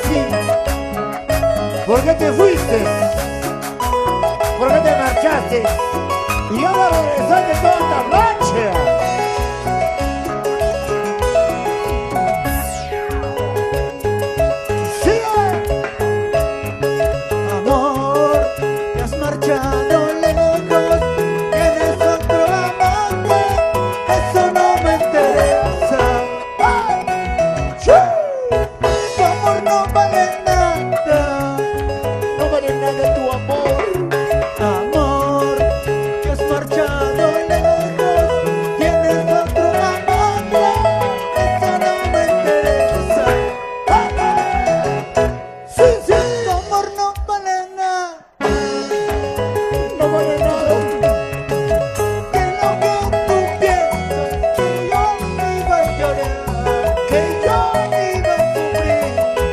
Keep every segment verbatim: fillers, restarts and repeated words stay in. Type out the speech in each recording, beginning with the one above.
así? ¿Por qué te fuiste? ¿Por qué te marchaste? Y ahora regresaste toda esta noche. ¡Sigue! Amor, te has marchado lejos, tienes otro amante, eso no me interesa. ¡Ay! ¡Sí! Tu amor no vale nada. No vale nada tu amor. Amor, te has marchado lejos, tienes otro amante, eso no me interesa. ¡Sí, sí! Tu amor no vale nada. No vale nada. Que lo que tú piensas, que yo iba a llorar, que yo iba a sufrir.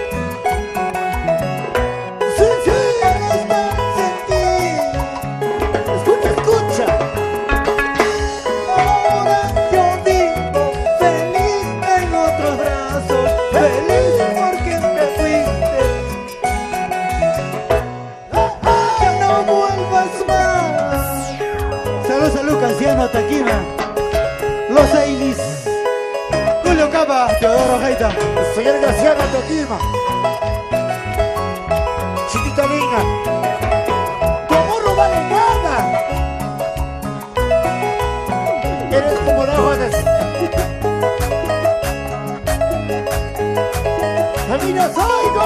¡Sí, sí! Al estar sin ti, Escucha, escucha. ahora yo vivo feliz en otros brazos, feliz porque te fuiste. Que no vuelvas más. Saludos a Lucas, Ciano, Taquina, Los Ailis, Julio Capa, Teodoro Gaita. Señor Graciano Toquima. Chiquita niña. Tu amor no vale nada. Eres como las hojas. Familia Saigo.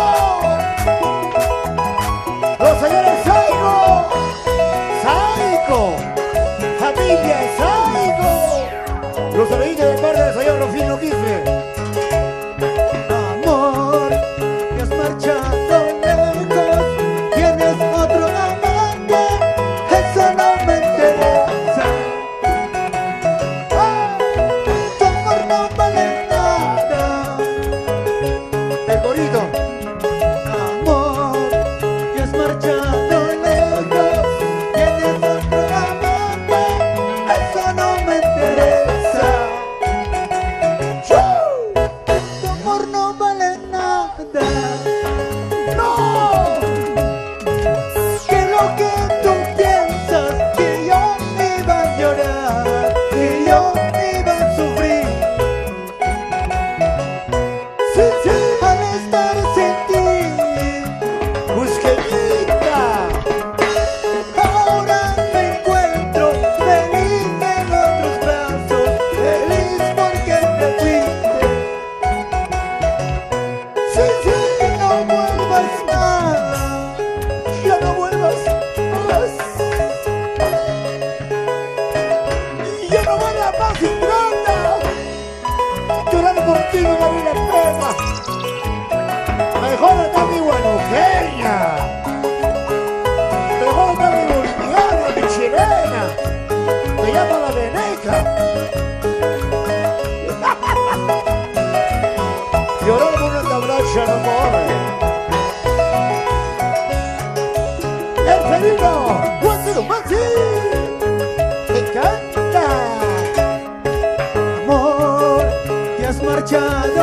Los señores Saigo. Saigo. Familia Saigo. Los amiguitos del bar del señor Rufino Quife. Amor, te has marchado lejos, tienes otro amante, eso no me interesa. Tu amor no vale nada. El corito. Amor, te has marchado lejos, tienes otro amante, eso no me interesa. Tu amor no vale nada. ¡No! Que lo que tú piensas, que yo iba a llorar, que yo iba a sufrir. ¡Sí, sí! Al estar sin ti, ¡Busqueñita! ahora me encuentro feliz en otros brazos, feliz porque te fuiste. ¡Sí, sí! Que no vuelvas más. ¡Ya no vuelvas más! ¡Ya no vale la paz ingrata! Llorar por ti no vale la pena. Mejor está mi guanujeña. Mejor está mi boliviana, mi chilena. Me llama la veneca. Llorar por una tabracha no corre. ¡El felino! ¡Cuéntelo, Maxi! ¡Me encanta! Amor, te has marchado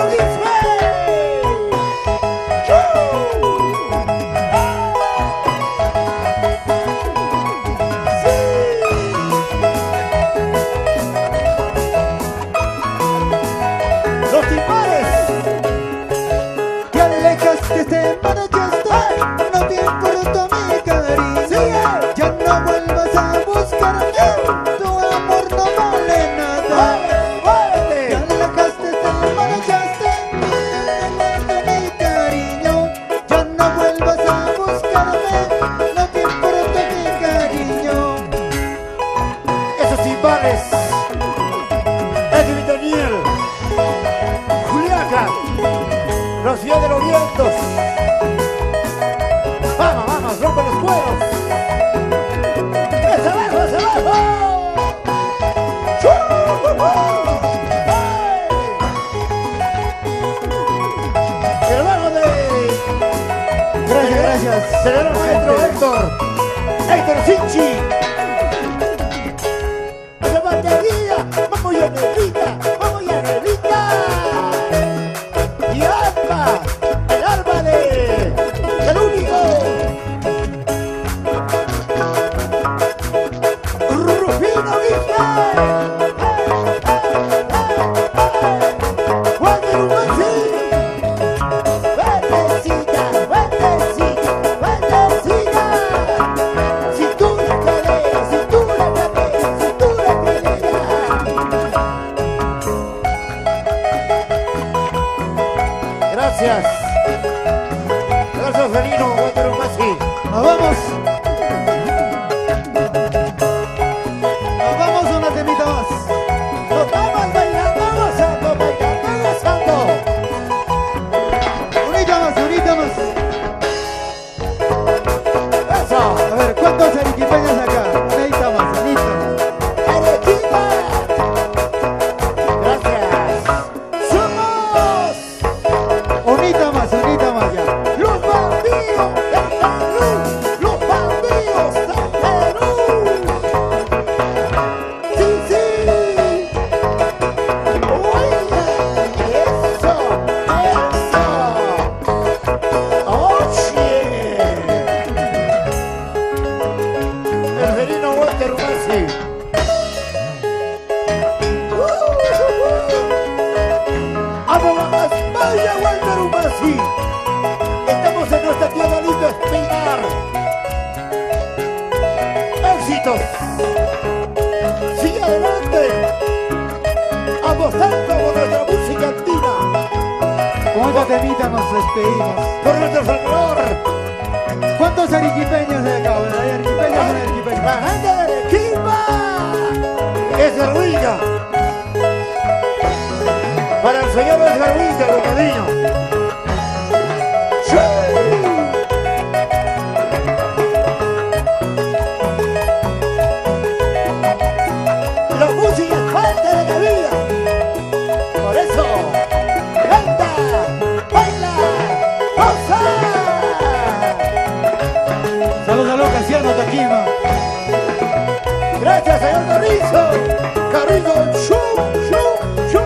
Señor maestro Héctor, Héctor Sinchi. La batería, vamos ya negrita, vamos ya negrita. Y alma, el alma de, del único. Rufino Vizca. Walter Umanzi. Gracias. Gracias, Felino, Walter Umanzi. Nos vamos. Nos vamos una temita más. Nos vamos bailando, gozando, bailando, gozando. Unita más, unita más. Eso. A ver, ¿cuántos arequipeños acá? Unita más, unita más. Arequipa. Gracias. Somos Unita más, unita más ya. los bandidos del Perú. Los bandidos del Perú. Sí, sí. Oye, eso, eso. Oye. El felino Walter Umanzi. ¡Vamos, vaya Walter Umanzi! Estamos en nuestra tierra linda Espinar. ¡Éxitos! ¡Sigue adelante! ¡Apostando por nuestra música andina! Con esta temita nos despedimos. ¡Por nuestro Salvador! ¿Cuántos arequipeños hay acá? ¿Hay arequipeños o no hay arequipeños? ¡La gente de Arequipa! ¡Es Ruiga! Para el señor Edgar Winter, el cariño. ¡Sí! La música es parte de la vida. Por eso, canta, baila, goza. Saludos a los Casiano Taquima. Gracias, señor Carrizo. Carrizo, show, show, show.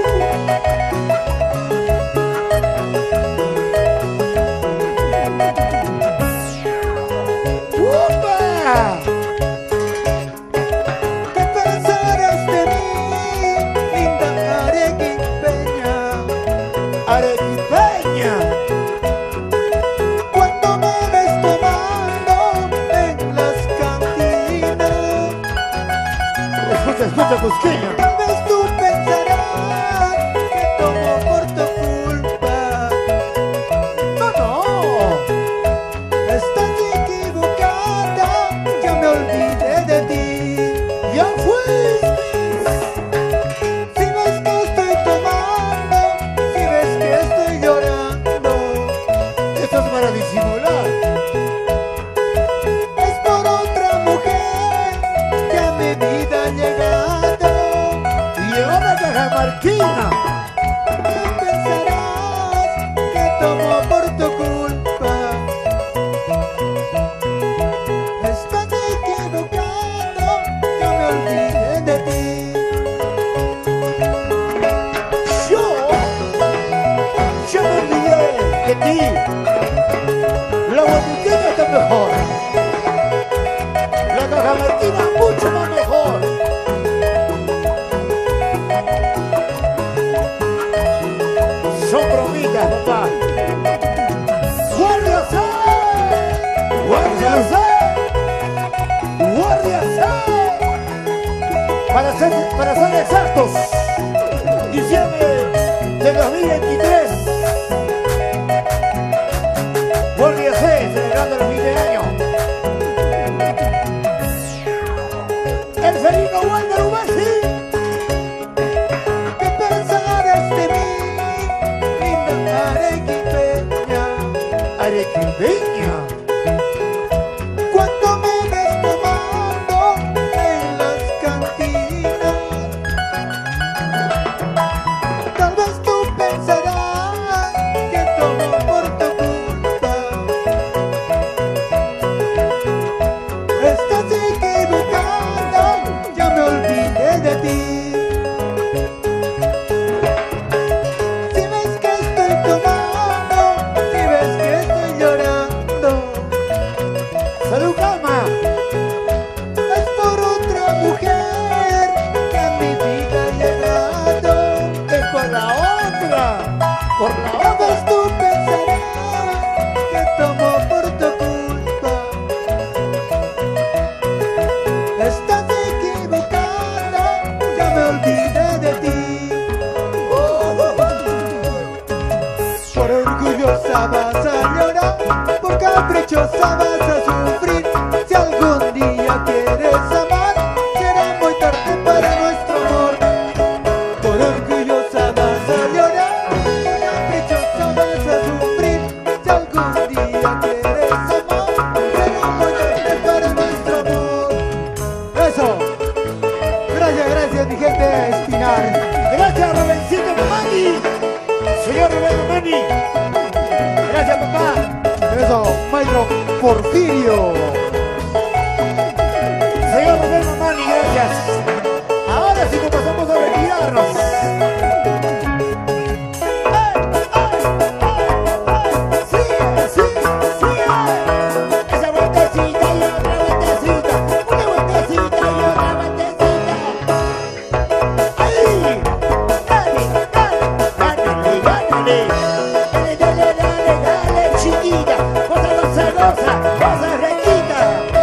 ¿Qué pensarás de mí, linda arequipeña? Arequipeña. Cuando me ves tomando en las cantinas, Escucha, escucha, Cusqueña. tal vez tú pensarás que tomo por tu culpa. No, no. Estás equivocada, ya me olvidé de ti. Ya fuiste. Si ves que estoy tomando, si ves que estoy llorando, Esto es para disimular. es por otra mujer que a mi vida ha llegado. Y ahora Cajamarquina. ¿Qué pensarás que tomo por tu culpa? Estás equivocado, ya me olvidé de ti. Yo sí. La guamuqueña está mejor. La cajamarquina mucho más mejor. Son bromitas, papá. ¡Guardia C! ¡Guardia C! ¡Guardia C! Para ser, para ser exactos, diciembre de dos mil veintitrés, Guardia C, celebrando el fin de año. El felino Wander Ubasi. ¿Qué pensarás de mí, linda arequipeña? Arequipeña. Cuando me ves tomando en las cantinas, tal vez tú pensarás que tomo por tu culpa. Estás equivocada, ya me olvidé de ti. Si ves que estoy tomando, si ves que estoy llorando, ¡Salud, calma! es por otra mujer que a mi vida ha llegado. ¡Es por la otra! ¡Por la Tal otra! vez tú pensarás que tomo por tu culpa. Estás equivocada, ya me olvidé de ti. Por orgullosa vas a llorar, por caprichosa vas a sufrir. Si algún día quieres amar, será muy tarde para nuestro amor. Por orgullosa vas a llorar, por caprichosa vas a sufrir. Si algún día quieres amar, será muy tarde para nuestro amor. Eso. Gracias, gracias mi gente Espinar. Gracias, Rubencito Mamani. Señor Rubén Mamani. Gracias, papá. Eso, maestro Porfirio. Señor Rubén Mamani, gracias. Ahora sí que pasamos a retirarnos. ¡Ay, ay, ay, ay! ¡Sigue, sigue, sigue! Esa vueltecita y otra vueltecita. Una vueltecita y otra vueltecita. ¡Ahí! ¡Dale, dale! ¡Gánale, gánale! ¡Dale, dale, dale, dale, chiquita! ¡Cosa goza, goza! ¡Cosa requita!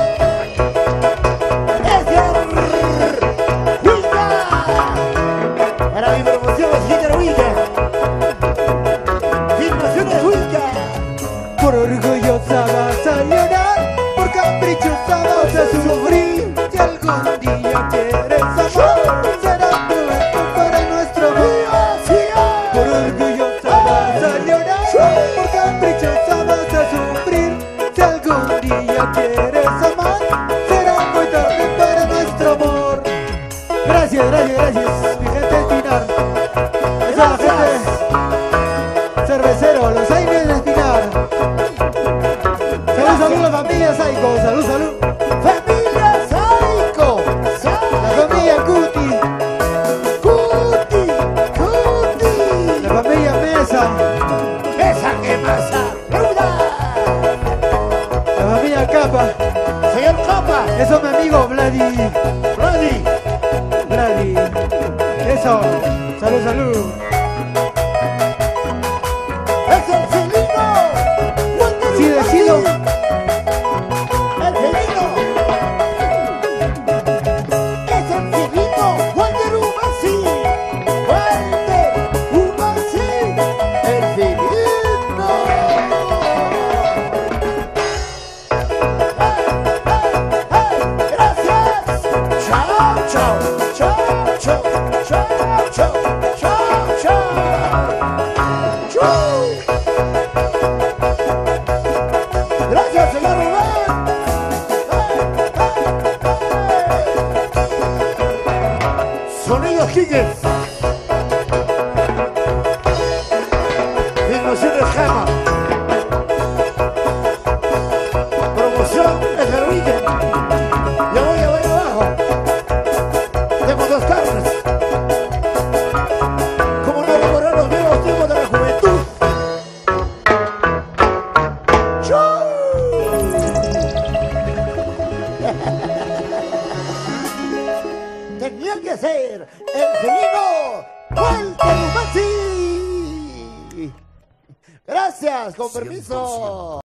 Para mi promoción es Hitler Wicca. Filmaciones Wicca. Por orgullosa vas a llorar, por caprichosa vas a sufrir. Si algún día quieres amar, será pronto para nuestro amor. Por orgullosa vas a llorar, por caprichosa vas a sufrir. Si algún día quieres amar, será muy tarde para nuestro amor. Gracias, gracias, gracias, mi gente Espinar. Esa es la gente cervecero, los Aines de Espinar. Salud, salud, la familia Saico, salud, salud. Familia Saico. La familia Cuti, Cuti, Cuti. la familia Mesa, Esa que masa. ¡Ruda! la familia Capa. Señor Capa. Eso mi amigo Vladi, Vladi. Vladi. Eso, salud, salud. Es el felino. Wander Si decido, Ubasi. El felino. Es el felino. Wander Ubasi. Wander Ubasi. El felino. ¡Hey, hey, hey! ¡Gracias! ¡Chao, chao! ¡Chao, chao! ¡Chao, chao! ¡Chao, chao! ¡Chau! Gracias, señor Rubén. Sonido Higgins. Filmaciones Gema. Promoción es el weekend. Ya voy, ya voy abajo. Tengo dos carnes. ¿Cómo no recordar los viejos tiempos de la juventud? tenía que ser el felino Walter Umachi. Gracias, con permiso.